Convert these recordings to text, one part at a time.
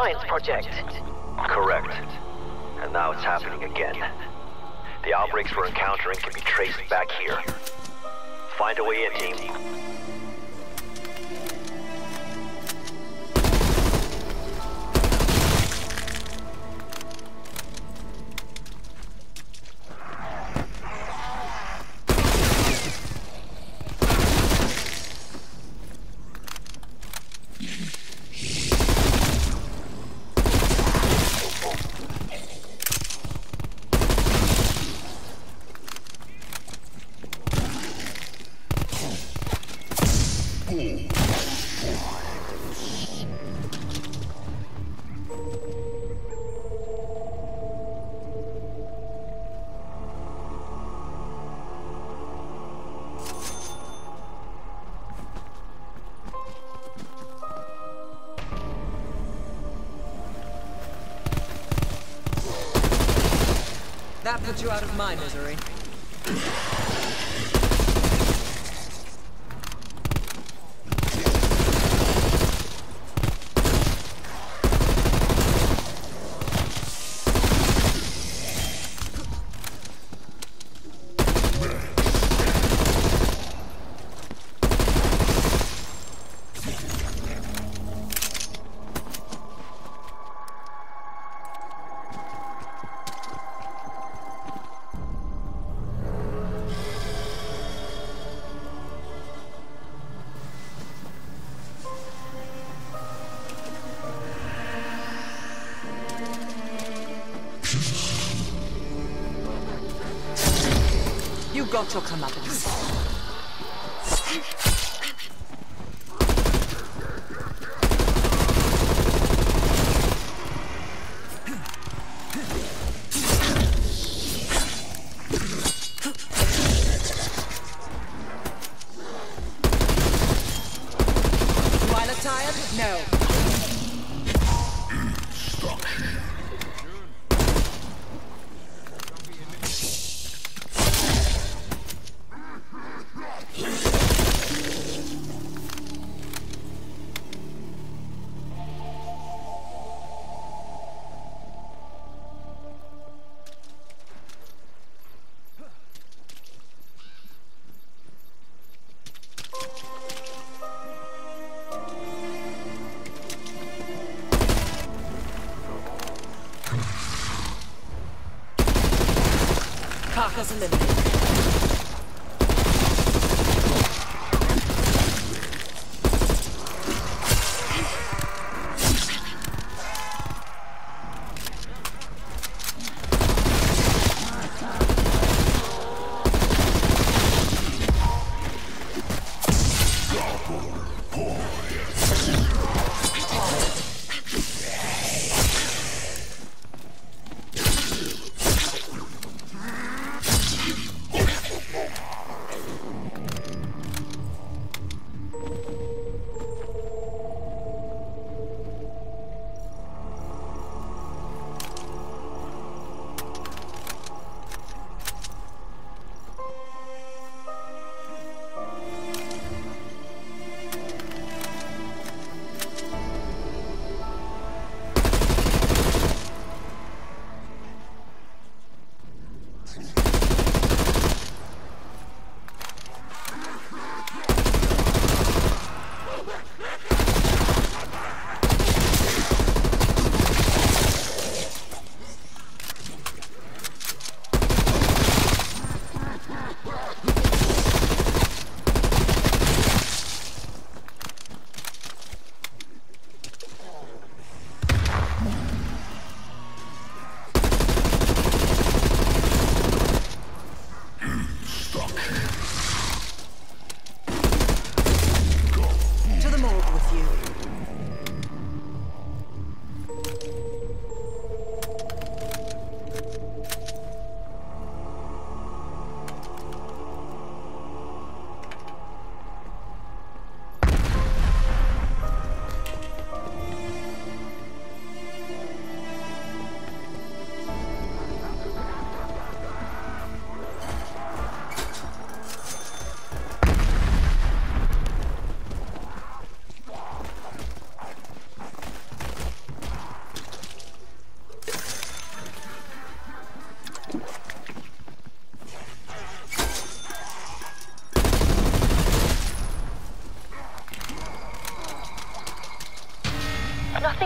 science project. Correct. And now it's happening again. The outbreaks we're encountering can be traced back here. Find a way in, team. That puts you out of my misery. You got your comeuppance. Twilight tired? No. Carcass eliminated.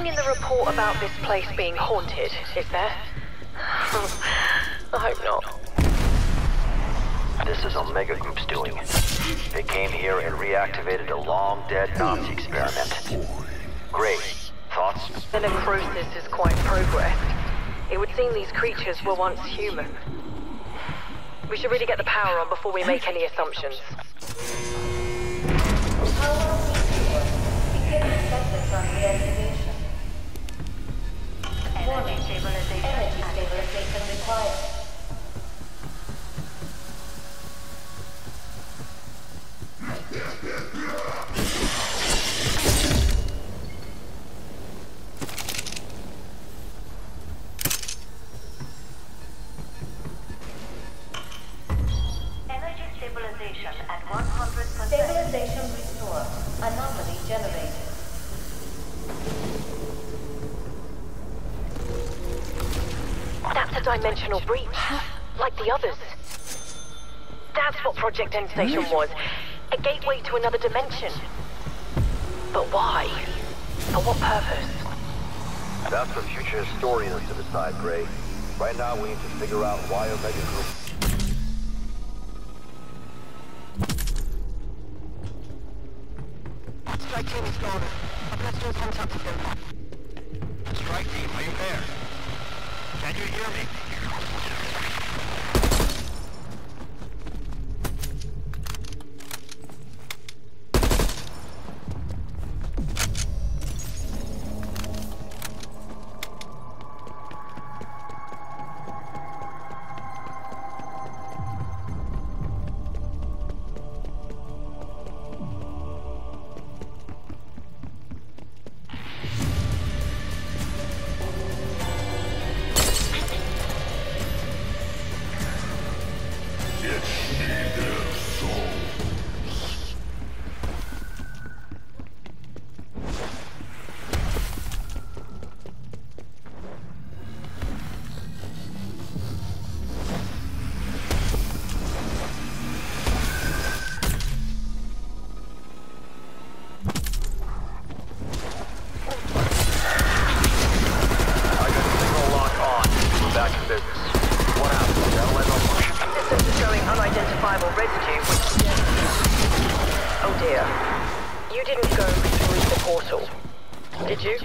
Nothing in the report about this place being haunted, is there? I hope not. This is Omega Group's doing. They came here and reactivated a long-dead Nazi experiment. Great. Thoughts? The necrosis is quite progressed. It would seem these creatures were once human. We should really get the power on before we make any assumptions. Energy stabilization required. Energy stabilization at 100%. Stabilization restored. Anomaly generated. That's a dimensional breach, like the others. That's what Project End Station was. A gateway to another dimension. But why? For what purpose? That's for future historians to decide, Gray. Right now, we need to figure out why Omega Group... Strike team is gone. Let's do contact them. Strike team, are you there? Can you hear me? Unidentifiable residue, which... Oh dear. You didn't go through the portal, did you?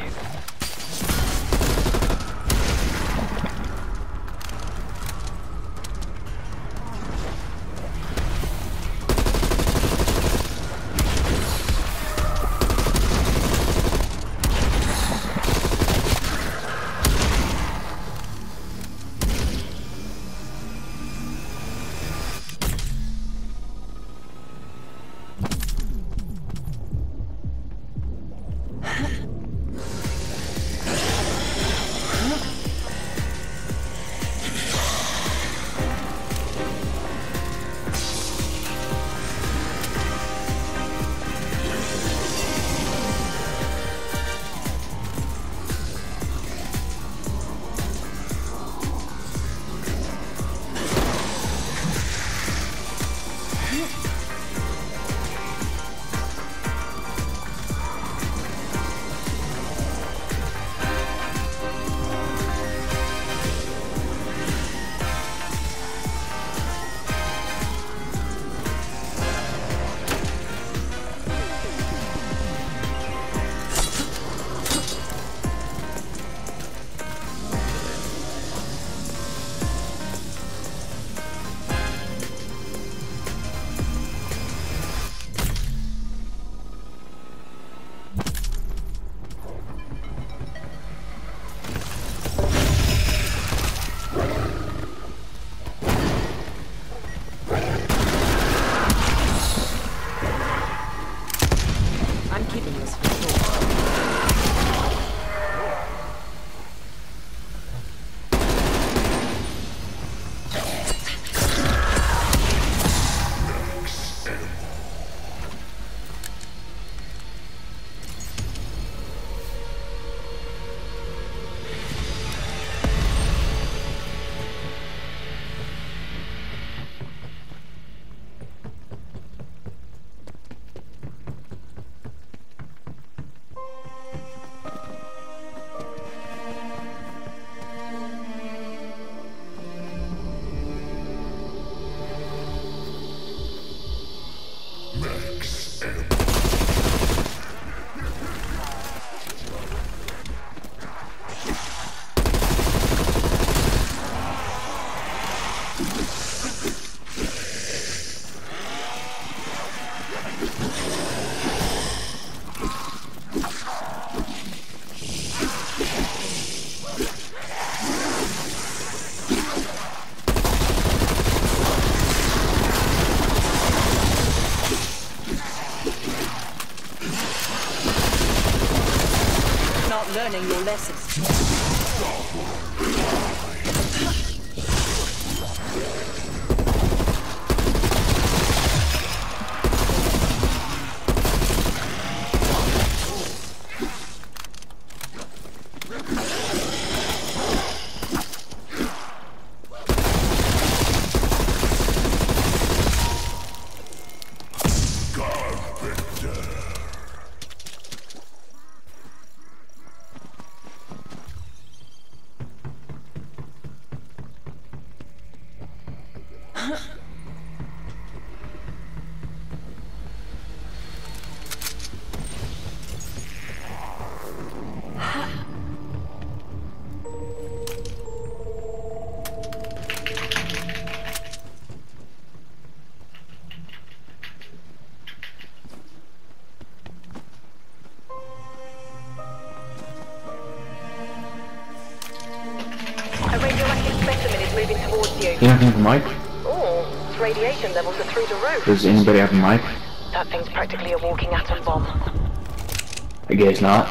Moving towards you. You don't have a mic? Oh, its radiation levels are through the roof. Does anybody have a mic? That thing's practically a walking atom bomb. I guess not.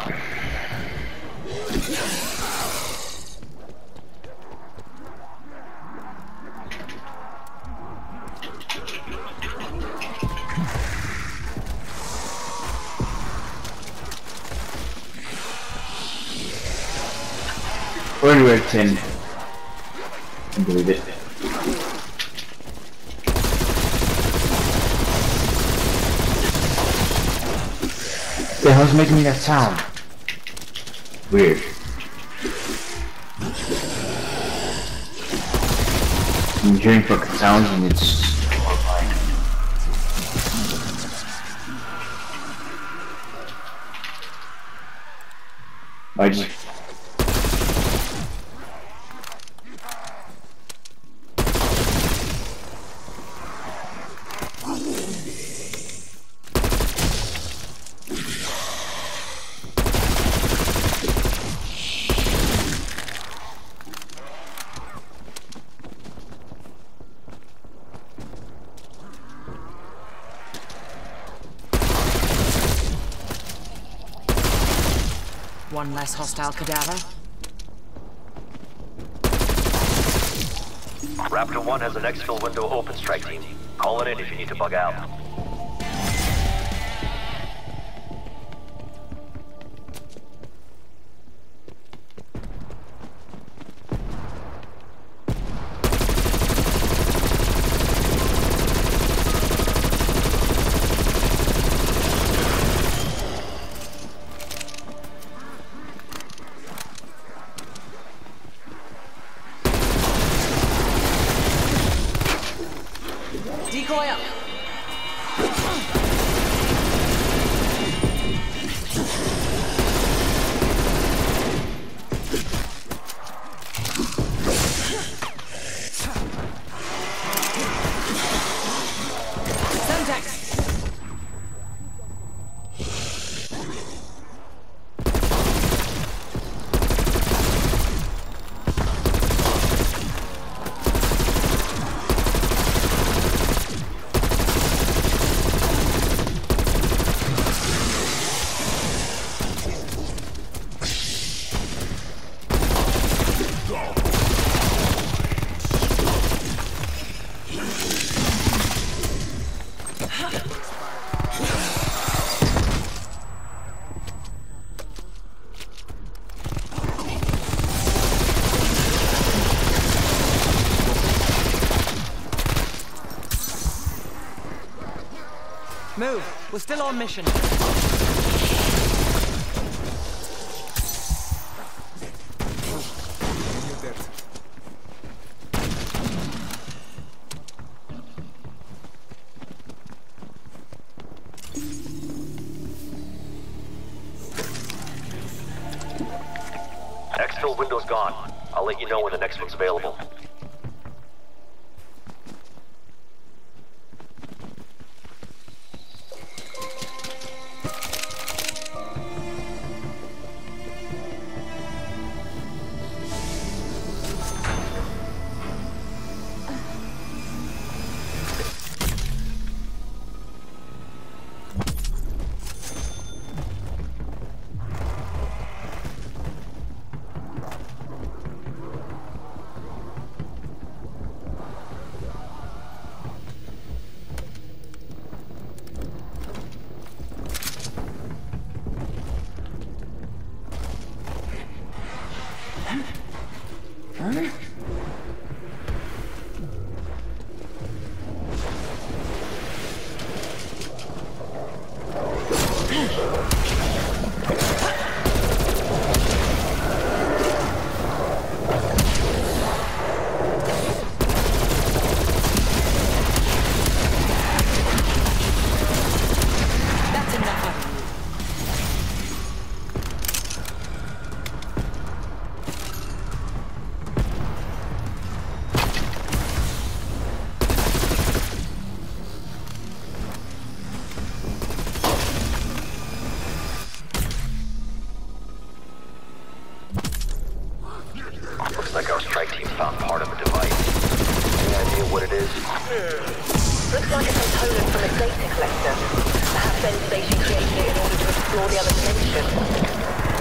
We're anywhere 10. I believe it. The hell's making that sound? Weird. I'm hearing fucking sounds and it's horrifying. I just... One less hostile cadaver. Raptor 1 has an exfil window open, strike team. Call it in if you need to bug out. Decoy up. Semtex. Move. We're still on mission. Exfil window's gone. I'll let you know when the next one's available. Looks like our strike team found part of a device. Any idea what it is? Looks like a component from a data collector. Perhaps End Station created it in order to explore the other dimension.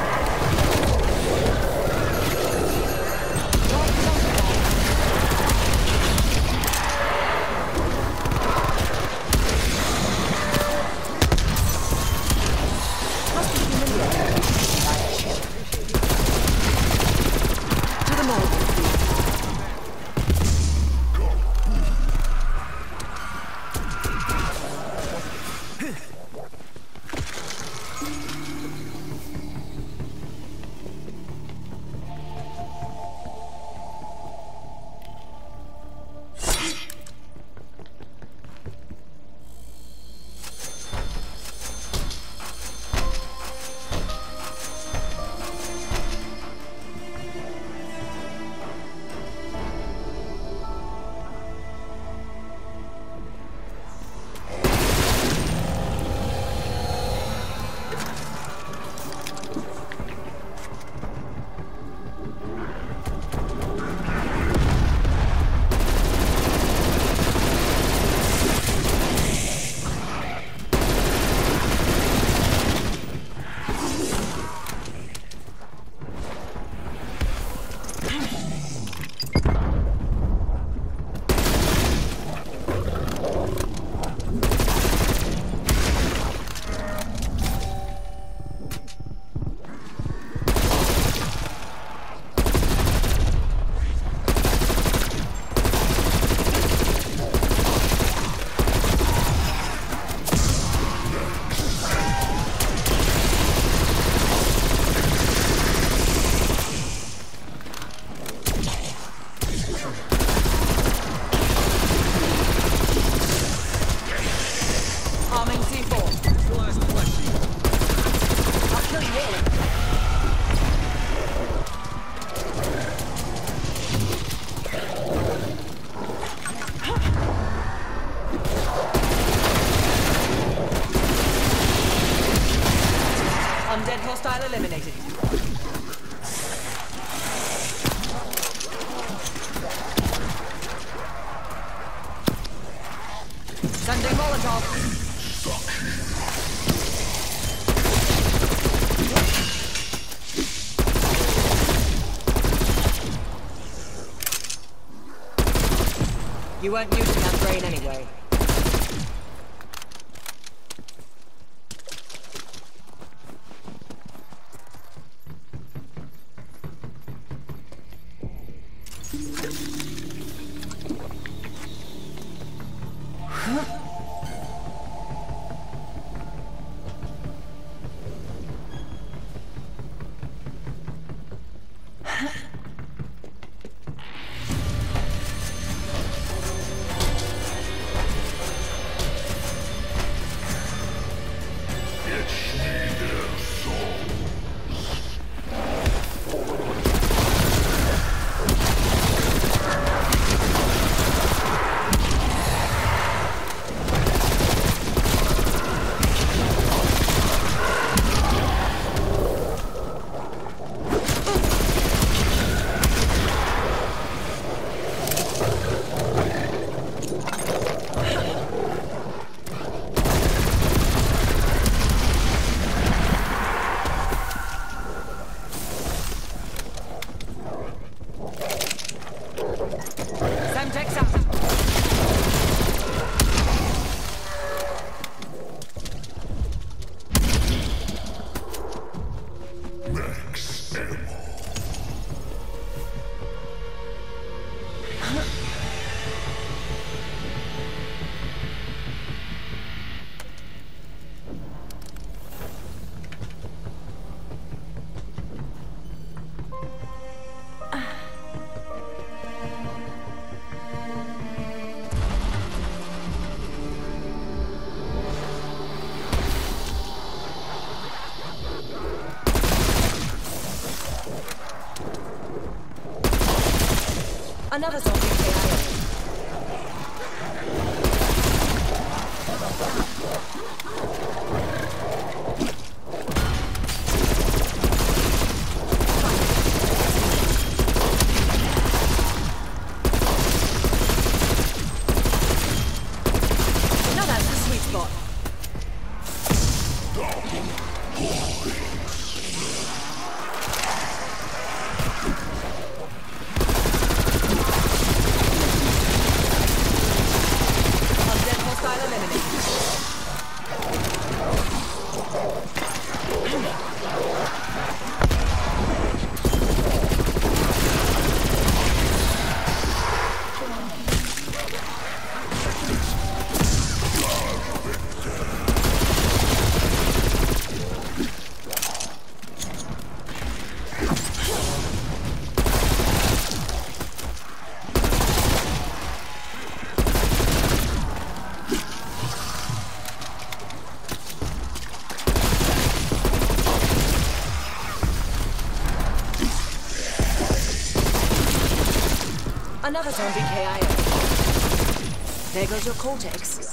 Undead hostile eliminated. Sending Molotov. You weren't using that brain anyway. Another zombie KIA. Now that's the sweet spot. Undead hostile eliminated. Another zombie KIA. There goes your cortex.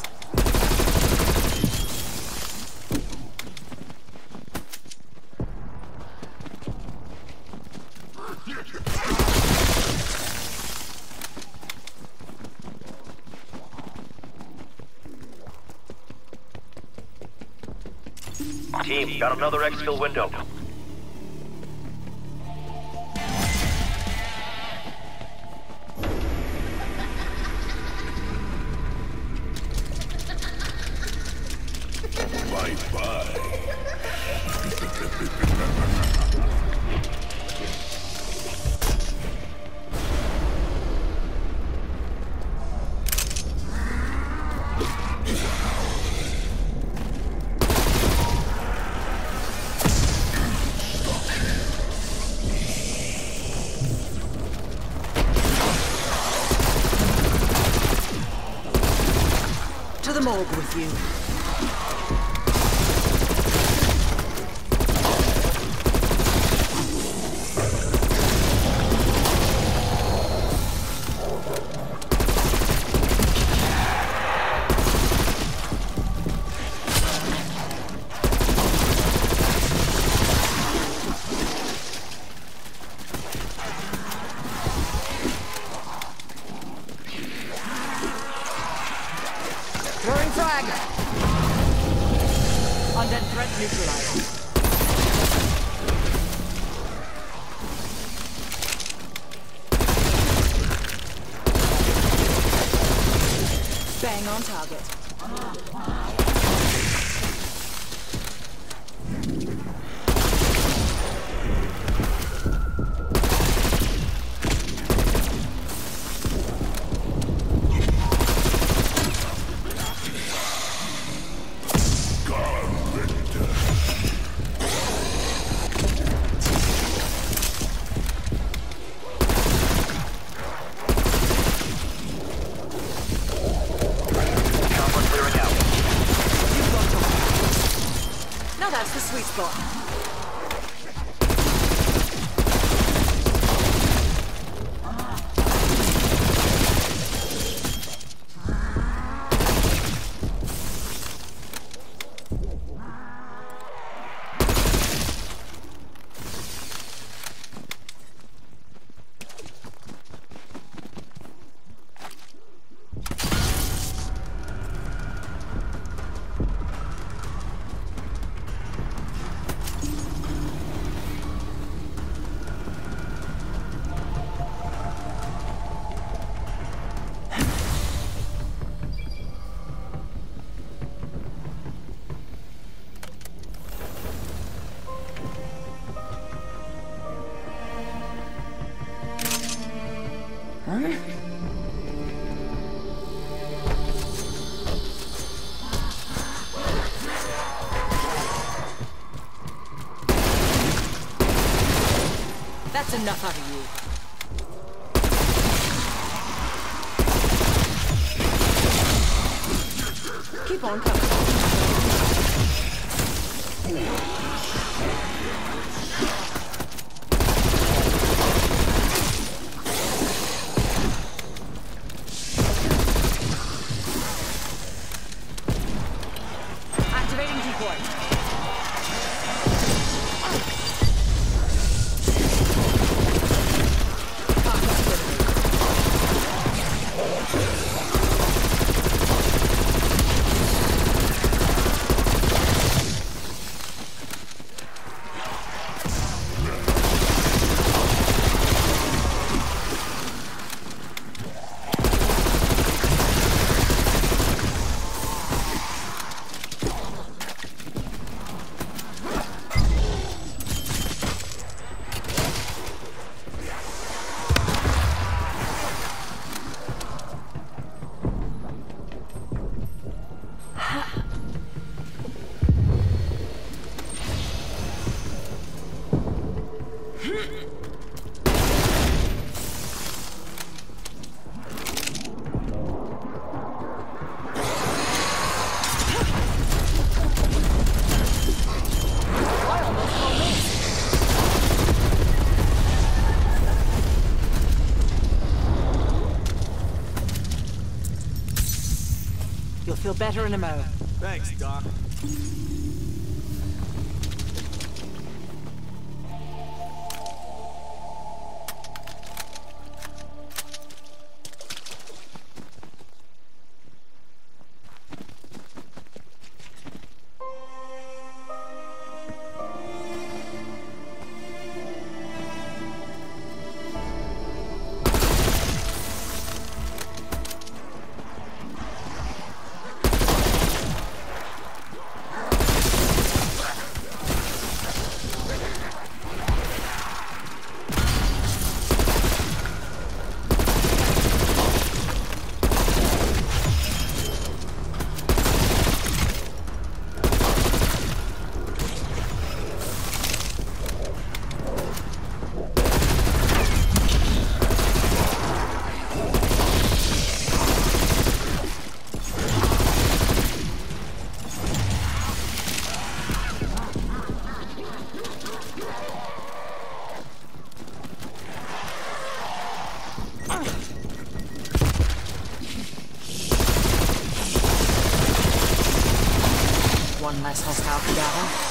Team, got another exfil window. To the morgue with you. Throwing frag! Undead threat neutralized. Bang on target. Now that's the sweet spot. That's enough out of you. Keep on coming. You'll feel better in a mo. Thanks, Doc. One less hostile to gather.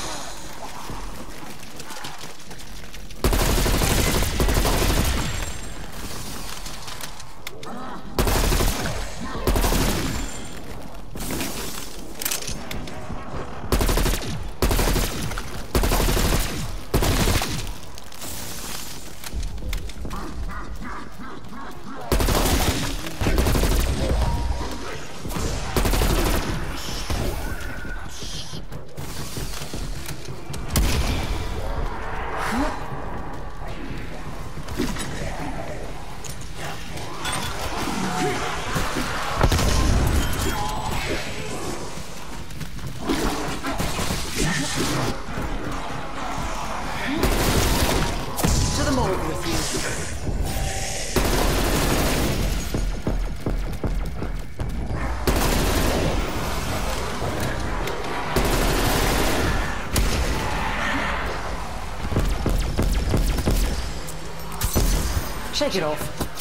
Shake it off.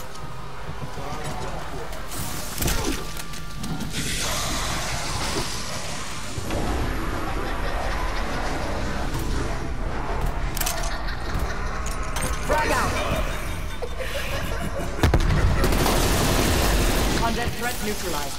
Frag out. Contact threat neutralized.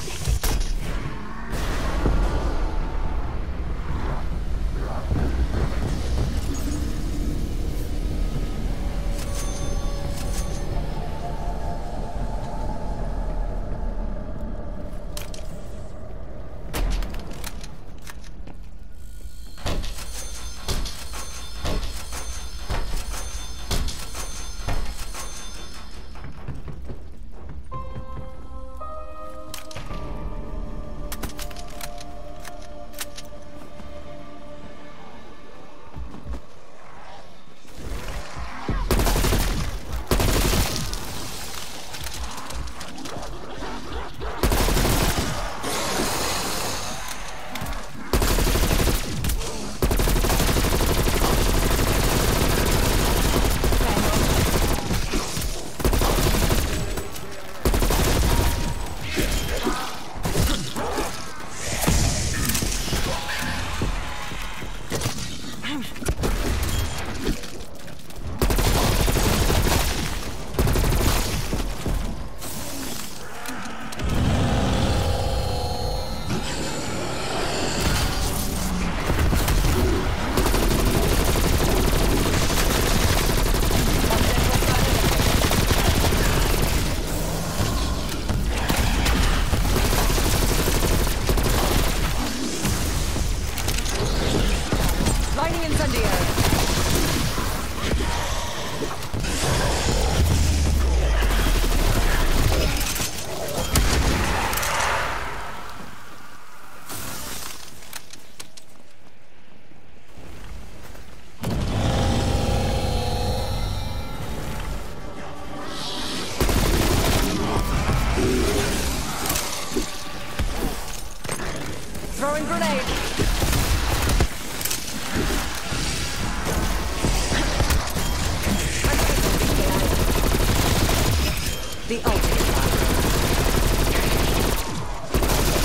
Throwing grenade. The ultimate fire.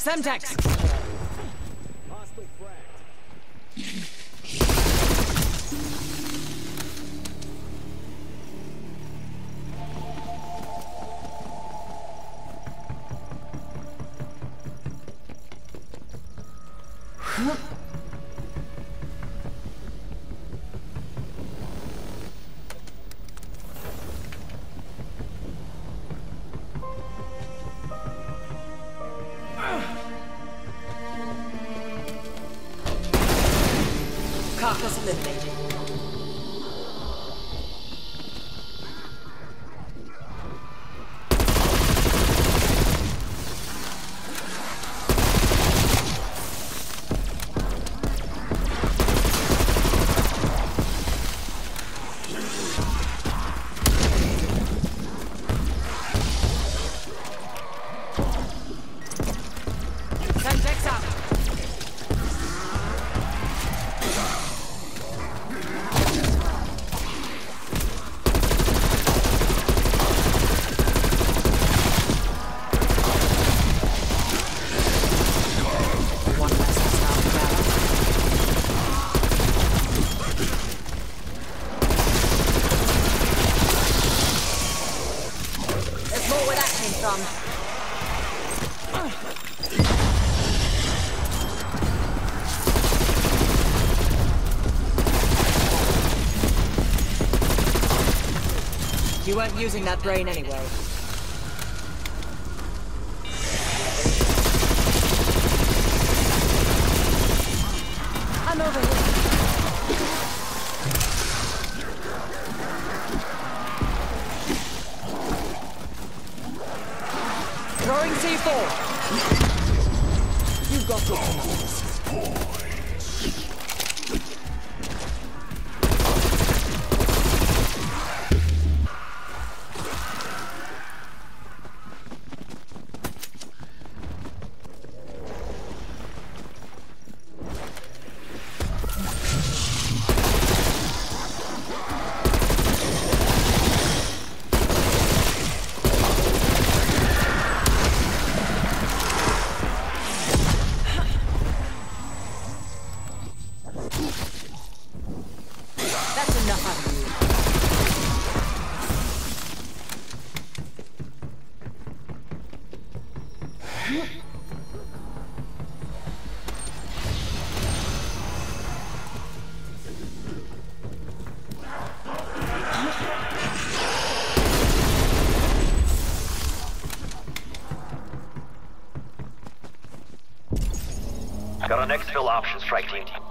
Semtex! Carcass eliminated. Semtex out. One less hostile battle. There's more where that came from. You weren't using that brain anyway. I'm over here. Throwing C4. You've got good commanders. That's enough out of you. Got an exfil option, strike team.